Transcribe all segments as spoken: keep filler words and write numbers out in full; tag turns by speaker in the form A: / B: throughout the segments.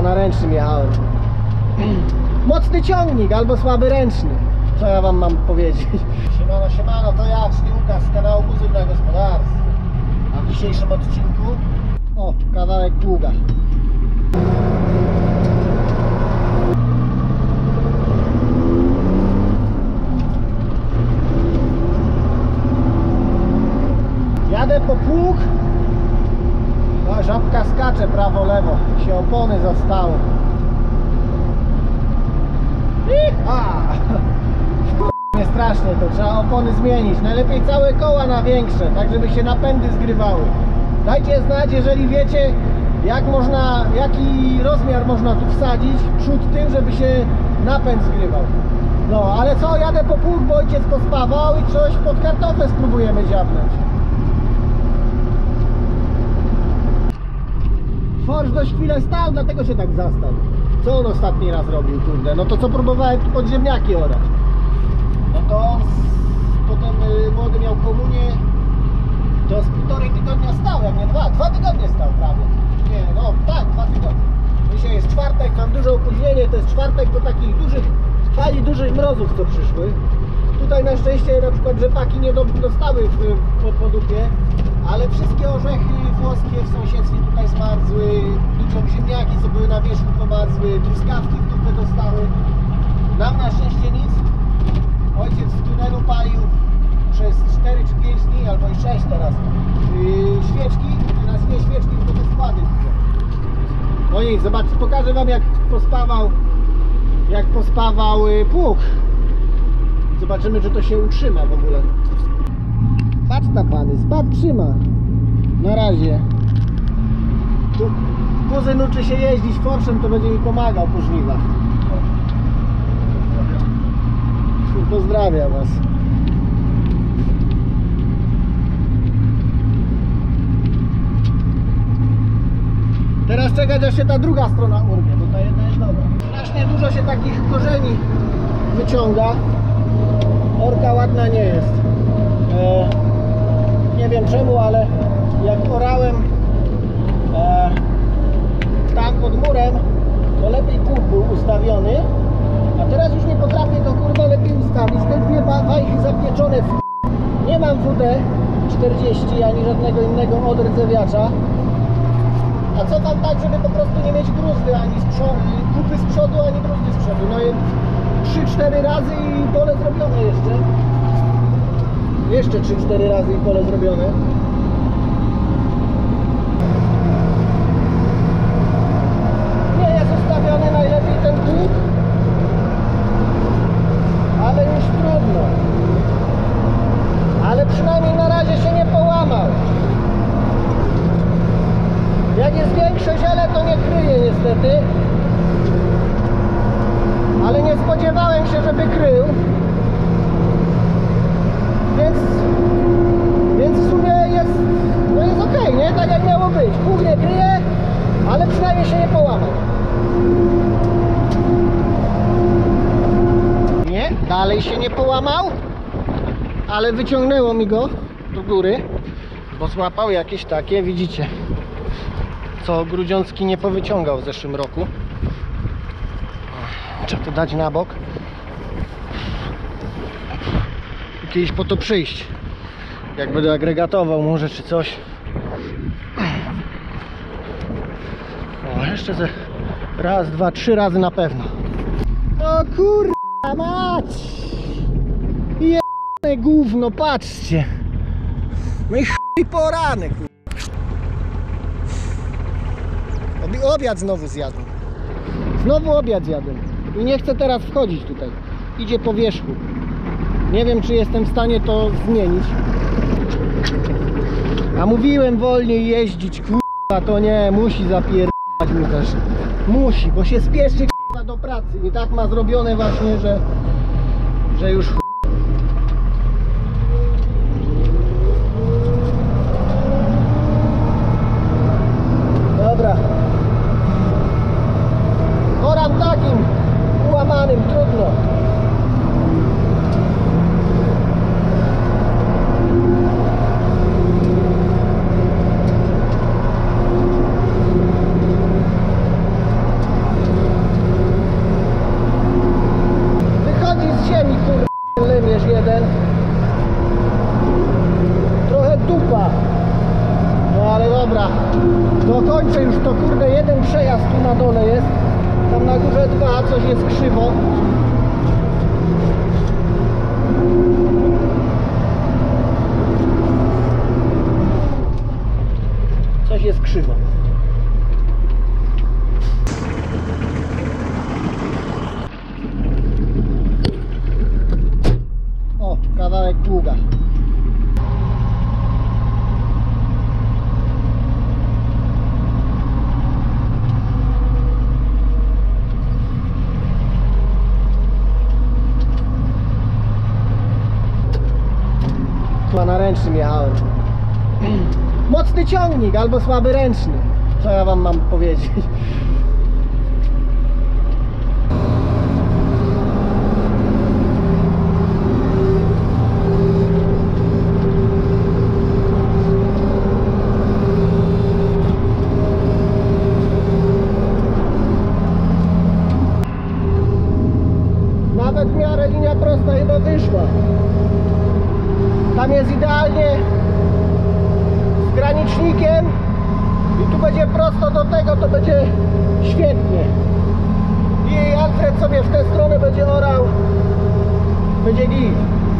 A: kurwa, na ręcznym jechałem. Mocny ciągnik albo słaby ręczny. Co ja wam mam powiedzieć? Siemano, siemano, to ja, czyli Łukasz z kanału Buzuj dla Gospodarstw. A w dzisiejszym odcinku, o, kawałek pługa. Jadę po pług. O, żabka skacze prawo, lewo. Się opony zastały. A, nie strasznie, to trzeba opony zmienić. Najlepiej całe koła na większe, tak żeby się napędy zgrywały. Dajcie znać, jeżeli wiecie, jak można, jaki rozmiar można tu wsadzić, przód tym, żeby się napęd zgrywał. No, ale co, jadę po pług, bo ojciec pospawał i coś pod kartofle spróbujemy dziabnąć. Forż dość chwilę stał, dlatego się tak zastał. Co on ostatni raz robił, kurde? No to co próbowałem tu pod ziemniaki orać. No to on z, potem y, młody miał komunię. To z półtorej tygodnia stał, jak nie dwa. Dwa tygodnie stał prawie. Nie, no tak, dwa tygodnie. Dzisiaj jest czwartek, mam duże opóźnienie. To jest czwartek po takich dużych fali, dużych mrozów, co przyszły. Tutaj na szczęście na przykład rzepaki nie dostały w, w, po, po dupie. Ale wszystkie orzechy włoskie w sąsiedztwie tutaj zmarzły, ludziom ziemniaki, co były na wierzchu, pomarzły, truskawki w dupę dostały. Nam na szczęście nic. Ojciec w tunelu palił przez cztery czy pięć dni, albo i sześć teraz, yy, świeczki, teraz nie świeczki, tylko te składy. No nic, zobaczcie, pokażę wam, jak pospawał, jak pospawał yy, pług. Zobaczymy, czy to się utrzyma w ogóle. Patrz na pany, spad trzyma. Na razie. Tu kuzyn uczy się jeździć Forszem, to będzie mi pomagał po żniwach. Pozdrawiam was. Teraz czekać, aż się ta druga strona urwie, bo ta jedna jest dobra. Strasznie dużo się takich korzeni wyciąga. Orka ładna nie jest. E Nie wiem czemu, ale jak orałem e, tam pod murem, to lepiej pług był ustawiony, a teraz już nie potrafię go kurwa lepiej ustawić. Te dwie wajchy zapieczone w... Nie mam W D czterdzieści ani żadnego innego odrdzewiacza. A co tam tak, żeby po prostu nie mieć gruzdy ani z przodu, kupy z przodu, ani gruzdy z przodu. No i trzy cztery razy i pole zrobione jeszcze. Jeszcze trzy cztery razy i pole zrobione. Nie jest ustawiony najlepiej ten pług, ale już trudno. Ale przynajmniej na razie się nie połamał. Jak jest większe ziele, to nie kryje niestety. Ale nie spodziewałem się, żeby krył. Więc, więc w sumie jest, no jest ok, nie? Tak jak miało być. Pług nie kryje, ale przynajmniej się nie połamał. Nie, dalej się nie połamał, ale wyciągnęło mi go do góry, bo złapał jakieś takie, widzicie, co Grudziącki nie powyciągał w zeszłym roku. Trzeba to dać na bok. Kiedyś po to przyjść, jak będę agregatował może czy coś. O, jeszcze ze raz, dwa, trzy razy na pewno. O kurwa mać! Jebane gówno, patrzcie! No i chuj poranek. Obiad znowu zjadłem. Znowu obiad zjadłem. I nie chcę teraz wchodzić tutaj. Idzie po wierzchu. Nie wiem, czy jestem w stanie to zmienić. A mówiłem wolniej jeździć, kurwa, to nie, musi zapierdać mu też. Musi, bo się spieszy kurwa do pracy. I tak ma zrobione właśnie, że, że już chuj. Dobra. Oram takim ułamanym, trudno. Tu na dole jest, tam na górze dwa, coś jest krzywo. Coś jest krzywo. O, kawałek pługa. Chyba na ręcznym jechałem. Mocny ciągnik albo słaby ręczny. Co ja wam mam powiedzieć? Nawet w miarę linia prosta chyba wyszła. Tam jest idealnie z granicznikiem i tu będzie prosto do tego, to będzie świetnie. I Alfred sobie w tę stronę będzie orał, będzie git.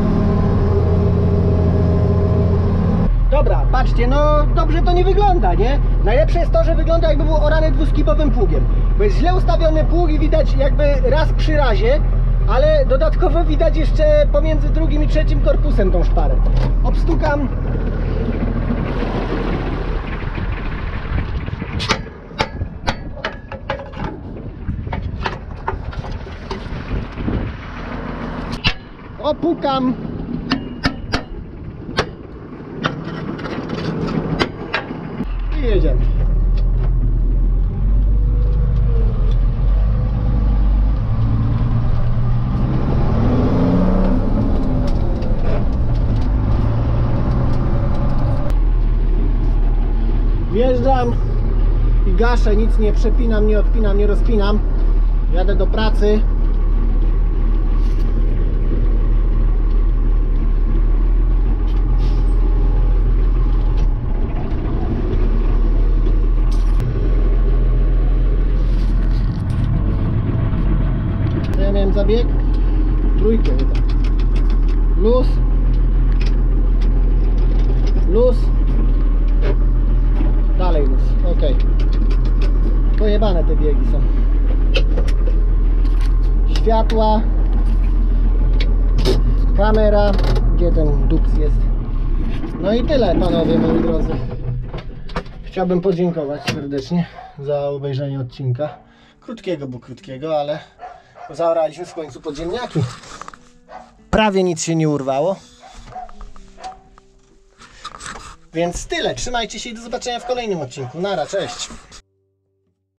A: Dobra, patrzcie, no dobrze to nie wygląda, nie? Najlepsze jest to, że wygląda jakby był orany dwuskipowym pługiem, bo jest źle ustawiony pług i widać jakby raz przy razie, ale dodatkowo widać jeszcze pomiędzy drugim i trzecim korpusem tą szparę. Obstukam. Opukam. I jedziemy. Wjeżdżam i gaszę, nic nie przepinam, nie odpinam, nie rozpinam. Jadę do pracy. Co ja miałem za bieg? Trójkę chyba. Luz. Luz. Dalej luz, ok. Pojebane te biegi są. Światła. Kamera. Gdzie ten dups jest? No i tyle, panowie, moi drodzy. Chciałbym podziękować serdecznie za obejrzenie odcinka. Krótkiego, bo krótkiego, ale zaoraliśmy w końcu podziemniaki. Prawie nic się nie urwało. Więc tyle, trzymajcie się i do zobaczenia w kolejnym odcinku. Nara, cześć!